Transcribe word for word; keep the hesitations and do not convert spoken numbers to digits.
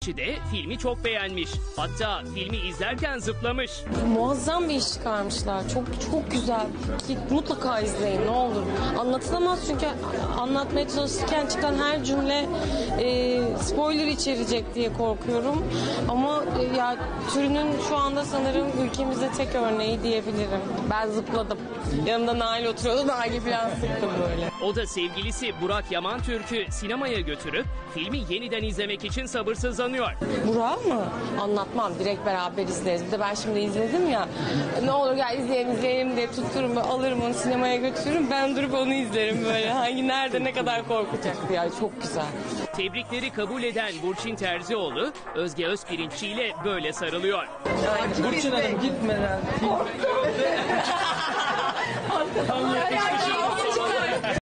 Takipçi de filmi çok beğenmiş. Hatta filmi izlerken zıplamış. Muazzam bir iş çıkarmışlar. Çok çok güzel. Ki mutlaka izleyin ne olur. Anlatılamaz çünkü anlatmaya çalışırken çıkan her cümle e, spoiler içerecek diye korkuyorum. Ama e, ya türünün şu anda sanırım ülkemizde tek örneği diyebilirim. Ben zıpladım. Yanımda Nail oturuyordu. Nail'i falan sıktım böyle. O da sevgilisi Burak Yamantürk'ü sinemaya götürüp filmi yeniden izlemek için sabırsızlanıyor. Burak mı? Anlatmam. Direkt beraber izleriz. Bir de ben şimdi izledim ya. Ne olur gel izleyelim izleyelim diye tuttururum. Alırım onu sinemaya götürürüm. Ben durup onu izlerim böyle. Hangi nerede ne kadar korkacaktı yani. Çok güzel. Tebrikleri kabul eden Burçin Terzioğlu, Özge Özpirinççi ile böyle sarılıyor. Burçin Hanım gitmeden. Tam yetişmiş.